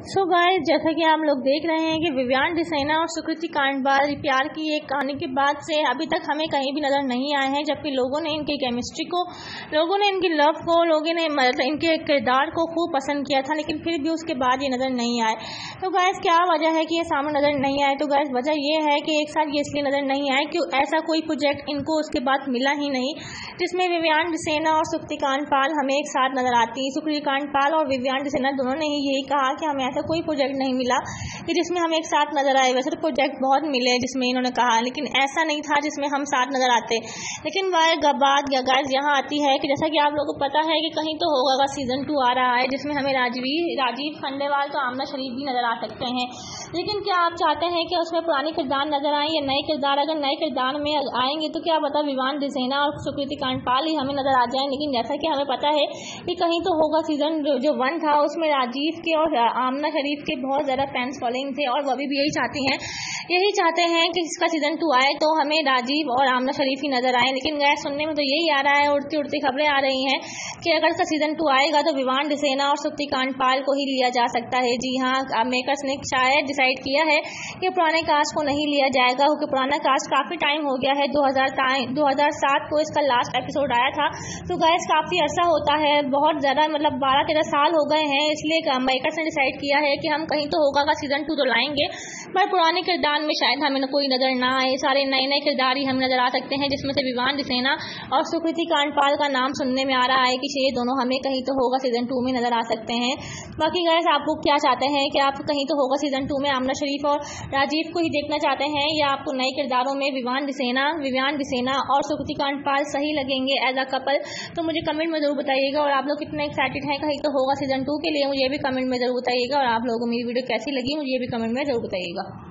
So guys, जैसा कि आप लोग देख रहे हैं कि विवियान डिसेना और सुकृति कांडपाल प्यार की एक कहानी के बाद से अभी तक हमें कहीं भी नजर नहीं आए हैं, जबकि लोगों ने इनकी केमिस्ट्री को, लोगों ने इनकी लव को, लोगों ने मतलब इनके किरदार को खूब पसंद किया था, लेकिन फिर भी उसके बाद ये नज़र नहीं आए। तो गाइस, क्या वजह है कि ये सामने नज़र नहीं आए? तो गाइस, वजह ये है कि एक साथ ये इसलिए नज़र नहीं आए कि ऐसा कोई प्रोजेक्ट इनको उसके बाद मिला ही नहीं जिसमें विवियान डिसेना और सुकृति कांडपाल हमें एक साथ नजर आती है। सुकृति कांडपाल और विवियान डिसेना दोनों ने ही यही कहा कि हमें ऐसा कोई प्रोजेक्ट नहीं मिला कि जिसमें हम एक साथ नजर आए। वैसे तो प्रोजेक्ट बहुत मिले जिसमें इन्होंने कहा, लेकिन ऐसा नहीं था जिसमें हम साथ नजर आते। लेकिन बात गाइस यहाँ आती है कि जैसा कि आप लोगों को पता है कि कहीं तो होगा सीजन 2 आ रहा है जिसमें हमें राजीव खंडेलवाल तो आमना शरीफ भी नजर आ सकते हैं। लेकिन क्या आप चाहते हैं कि उसमें पुराने किरदार नजर आए या नए किरदार? अगर नए किरदार में आएंगे तो क्या पता विवियान डिसेना और सुकृति कांडपाल ही हमें नजर आ जाए। लेकिन जैसा कि हमें पता है कि कहीं तो होगा सीजन जो 1 था उसमें राजीव के और आमना शरीफ के बहुत ज़्यादा फैंस फॉलोइंग थे और वो भी यही चाहते हैं कि इसका सीजन 2 आए तो हमें राजीव और आमना शरीफ ही नजर आए। लेकिन गैस सुनने में तो यही आ रहा है, उड़ती उड़ती खबरें आ रही हैं कि अगर इसका सीजन 2 आएगा तो विवियान डिसेना और सुकृति कांडपाल को ही लिया जा सकता है। जी हाँ, मेकर्स ने शायद डिसाइड किया है कि पुराने कास्ट को नहीं लिया जाएगा, क्योंकि पुराना कास्ट काफ़ी टाइम हो गया है। 2007 को इसका लास्ट एपिसोड आया था, तो गैस काफ़ी अरसा होता है, बहुत ज़्यादा मतलब 12-13 साल हो गए हैं। इसलिए मेकर्स ने डिसाइड किया है कि हम कहीं तो होगा का सीजन 2 तो लाएंगे, पर पुराने किरदार में शायद हमें कोई नजर ना आए। सारे नए नए किरदार ही हमें नजर आ सकते हैं, जिसमें से विवियान डिसेना और सुकृति कांडपाल का नाम सुनने में आ रहा है कि ये दोनों हमें कहीं तो होगा सीजन 2 में नजर आ सकते हैं। बाकी गाइस, आप लोग क्या चाहते हैं कि आप कहीं तो होगा सीजन 2 में आमना शरीफ और राजीव को ही देखना चाहते हैं, या आपको नए किरदारों में विवियान डिसेना और सुकृति कांडपाल सही लगेंगे एज अ कपल? तो मुझे कमेंट में जरूर बताइएगा। और आप लोग कितने एक्साइटेड हैं कहीं तो होगा सीजन 2 के लिए, मुझे भी कमेंट में जरूर बताइएगा। और आप लोगों को मेरी वीडियो कैसी लगी मुझे भी कमेंट में जरूर बताइएगा।